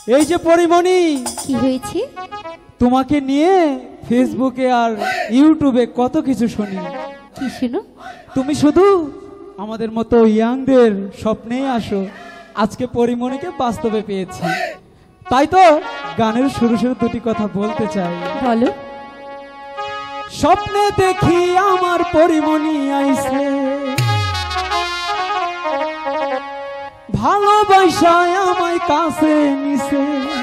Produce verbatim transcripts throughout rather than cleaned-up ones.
এই যে পরিমণি, কি হয়েছে? তোমাকে নিয়ে ফেসবুকে আর ইউটিউবে কত কিছু শুনি। কি শুনো? তুমি শুধু আমাদের মতো ইয়াংদের স্বপ্নেই আসো। আজকে পরিমণিকে বাস্তবে পেয়েছি, তাই তো গানের শুরু শুরু দুটি কথা বলতে চাই। বলো। স্বপ্নে দেখি আমার পরিমণি আইছে, ভালোবাসায় আমায় কাছে নিছে,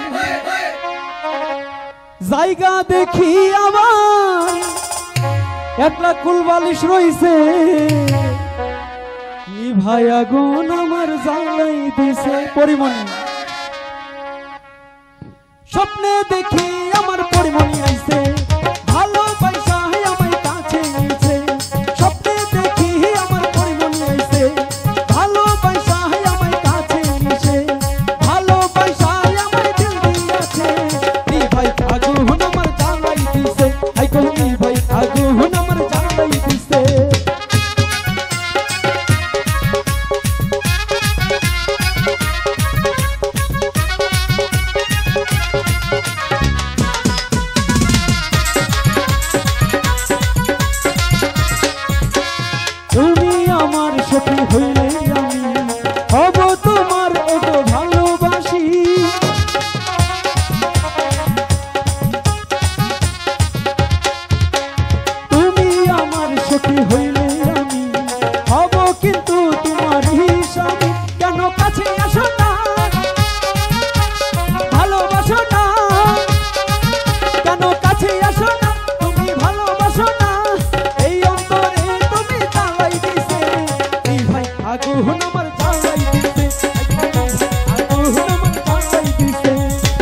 জায়গা দেখি আবার একলা কুলবালিশ রইছে, ভাই আগুন আমার জ্বালাই দিছে। পরিমণি, স্বপ্নে দেখি আমার পরিমণি আইছে, ভালোবাসায় আমায় কাছে নিছে, স্বপ্নে দেখি আমার পরিমণি আইছে, ভালোবাসায় আমায় কাছে নিছে, ভালোবাসায় আমায় দিল দিয়েছে, নি ভাই আগুন আমার জ্বালাই দিছে, আই কো নি ভাই আগুন আমার জ্বালাই দিছে। তুমি আমার সখী হইলে আমি হব তোমার ওগো ভালোবাসি, তুমি আমার সখী হইলে আমি হব কিন্তু তোমার হিসাবে। কেন কাছে আসো না, ভালোবাসো না, কেন কাছে আসো না, তুমি ভালোবাসো না, এই অন্তরে তুমি জ্বালাই দিছে, এই ভাই আগুন আমার জ্বালাই দিছে, আগুন আমার জ্বালাই দিছে।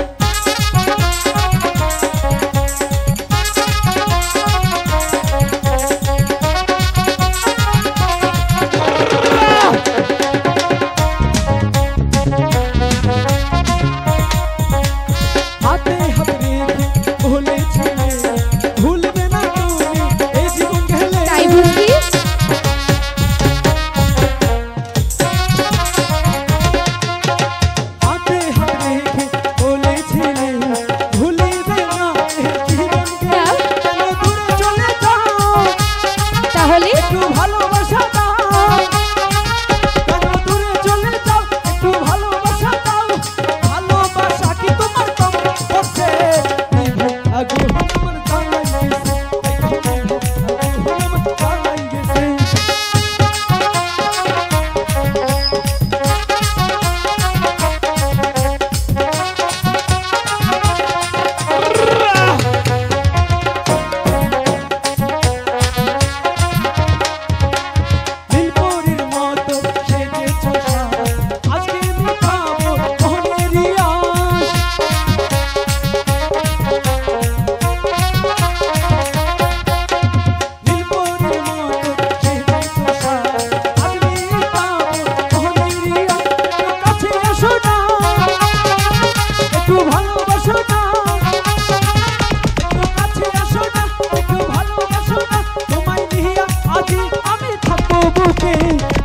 হাতে হাত রেখে বলেছিলে ভুলবে না তুমি এই জীবন গেলে, তাই বুঝি? হাতে হাত রেখে বলেছিলে ভুলবে না এই জীবন গেলে, কেন দূরে চলে যাও, তাহলে একটু ভালোবাসা দাও, কেন দূরে চলে যাও, একটু ভালোবাসা দাও, ভালোবাসা কি তোমার কম করছে, এই ভাই আগুন আমার জ্বালাই গেছে, আগুন আমার জ্বালাই গেছে। নীলপরীর মতো সেজেছ সাজ, আজকে মিটাবো মনেরই আশ। নীলপরীর মতো সেজেছ সাজ, আজ মিটাবো মনেরই আশ। কাছে এসো না, একটু ভালোবাসো না, একটু কাছে এসো না, একটু ভালোবাসো না, তোমায় নিয়ে আজ আমি থাকবো বুকে।